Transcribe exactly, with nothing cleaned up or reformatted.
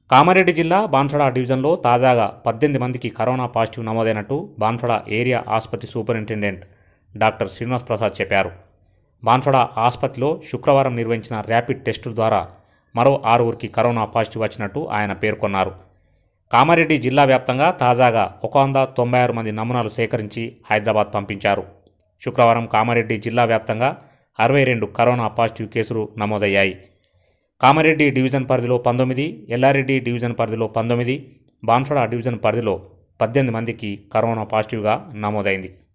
కామారెడ్డి జిల్లా బాన్సడ డివిజన్లో తాజాగా పద్దెనిమిది మందికి కరోనా పాజిటివ్ నమోదైనట్టు బాన్సడ ఏరియా ఆసుపత్రి సూపరింటెండెంట్ డాక్టర్ శ్రీనివాస్ ప్రసాద్ చెప్పారు. బాన్సడ ఆసుపత్రిలో శుక్రవారం నిర్వహించిన ర్యాపిడ్ టెస్టుల ద్వారా మరో ఆరుగురికి కరోనా పాజిటివ్ వచ్చినట్టు ఆయన పేర్కొన్నారు. కామారెడ్డి జిల్లా వ్యాప్తంగా తాజాగా ఒక వంద తొంభై ఆరు మంది నమూనాలు సేకరించి హైదరాబాద్ పంపించారు. శుక్రవారం కామారెడ్డి జిల్లా వ్యాప్తంగా అరవై రెండు కరోనా పాజిటివ్ కేసులు నమోదయ్యాయి. కామారెడ్డి డివిజన్ పరిధిలో పంతొమ్మిది, ఎల్లారెడ్డి డివిజన్ పరిధిలో పంతొమ్మిది, బాన్సడ డివిజన్ పరిధిలో పద్దెనిమిది మందికి కరోనా పాజిటివ్గా నమోదైంది.